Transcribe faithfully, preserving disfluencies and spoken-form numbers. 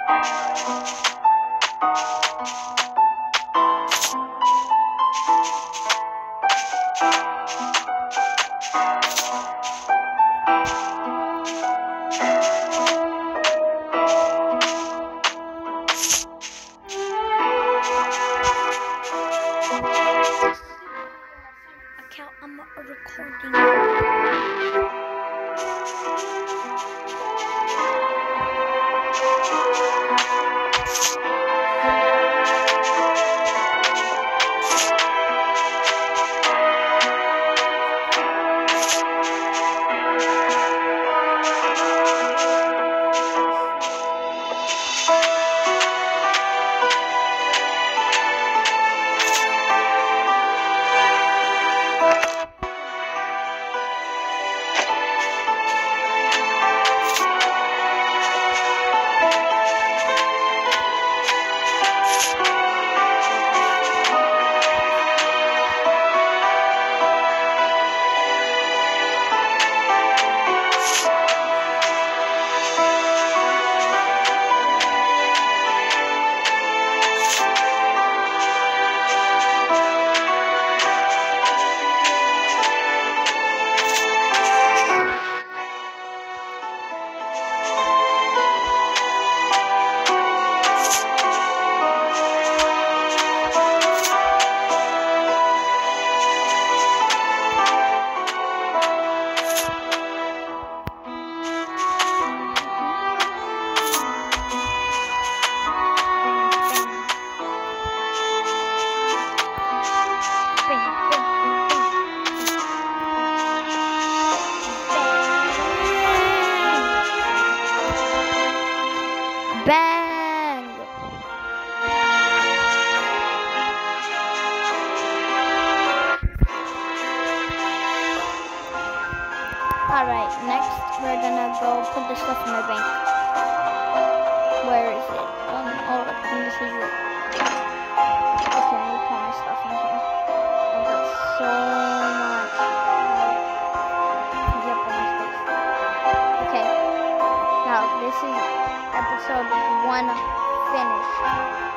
I'm recording. Bang! Alright, next we're gonna go put the stuff in the bank. Where is it? Um, oh, I think this is it. Okay, let me put my stuff in here. I've got so much. Yep, all my space. Okay, now this is episode one finished.